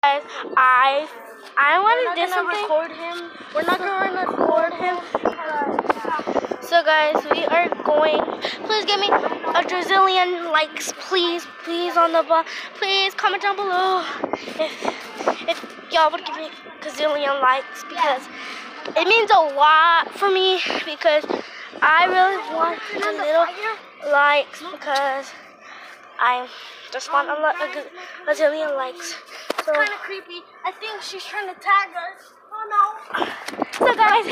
Guys, I want to do something. Record him. We're not gonna record him. So guys, we are going. Please give me a gazillion likes, please on the button. Please comment down below if y'all would give me a gazillion likes, because it means a lot for me, because I really want a little likes, because I just want a gazillion likes. So, Kind of creepy. I think she's trying to tag us. Oh no. So guys,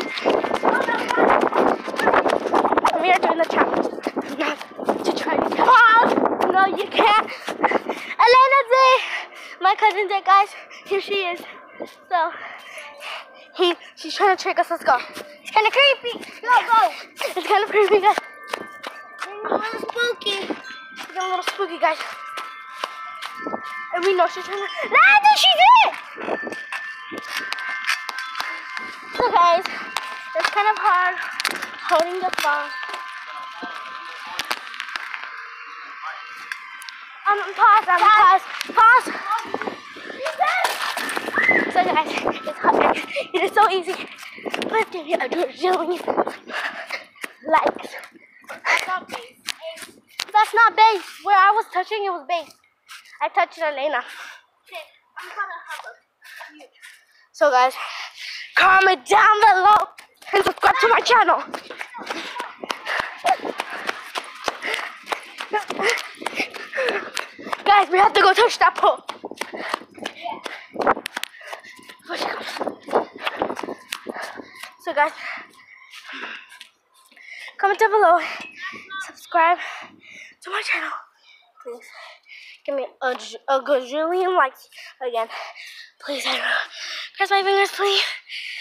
we are doing the challenge. Not to try to pause. No, you can't. Elena's there. My cousin's there, guys. Here she is. So she's trying to trick us. Let's go. It's kind of creepy. Go. It's kind of creepy, guys. It's a little spooky. It's a little spooky, guys. And we know she's trying to. Nah, she's in. So guys, it's kind of hard holding the phone. Pause. So guys, it's hard. It is so easy. Let's give you a gazillion likes. That's not base. That's not base. Where I was touching, it was base. I touched Elena. Okay, I'm gonna have a mute. So guys, comment down below and subscribe to my channel. Guys, we have to go touch that pole. So guys, comment down below, subscribe to my channel. Please give me a gazillion likes again. Please, I don't know. Cross my fingers, please.